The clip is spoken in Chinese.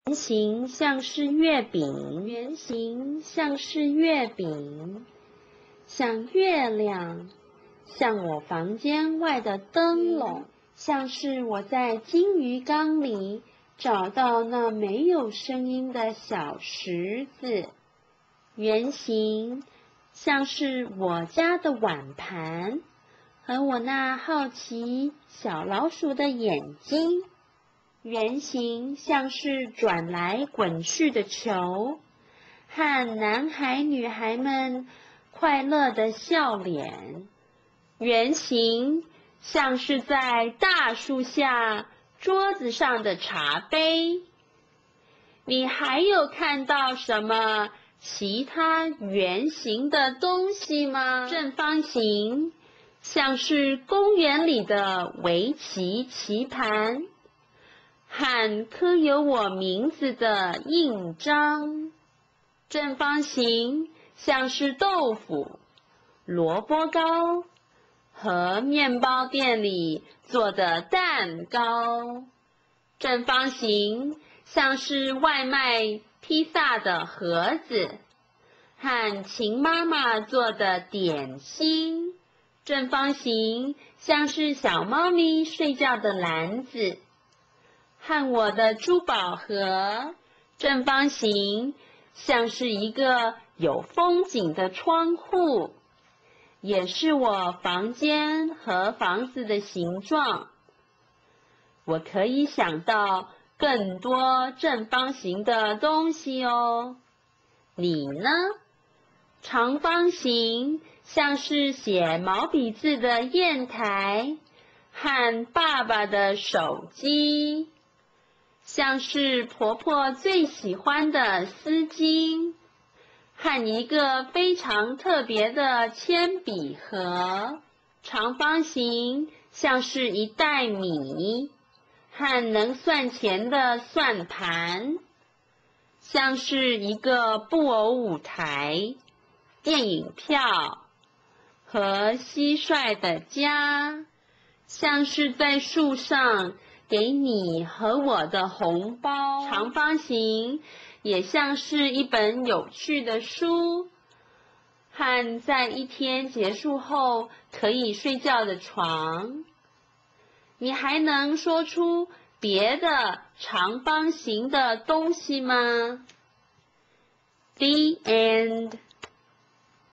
圆形像是月饼，圆形像是月饼，像月亮，像我房间外的灯笼，像是我在金鱼缸里找到那没有声音的小石子。圆形像是我家的碗盘，和我那好奇小老鼠的眼睛。圆形像是转来滚去的球，和男孩女孩们快乐的笑脸。圆形像是在大树下桌子上的茶杯。你还有看到什么其他圆形的东西吗？正方形像是公园里的围棋棋盘，和刻有我名字的印章。正方形像是豆腐、萝卜糕和面包店里做的蛋糕。正方形像是外卖披萨的盒子，和秦妈妈做的点心。正方形像是小猫咪睡觉的篮子，和我的珠宝盒。正方形像是一个有风景的窗户，也是我房间和房子的形状。我可以想到更多正方形的东西哦。你呢？长方形像是写毛笔字的砚台，和爸爸的手机。像是婆婆最喜欢的丝巾，和一个非常特别的铅笔盒。长方形像是一袋米，和能算钱的算盘。像是一个布偶舞台、电影票和蟋蟀的家。像是在树上给你和我的红包。长方形也像是一本有趣的书，和在一天结束后可以睡觉的床。你还能说出别的长方形的东西吗？The end.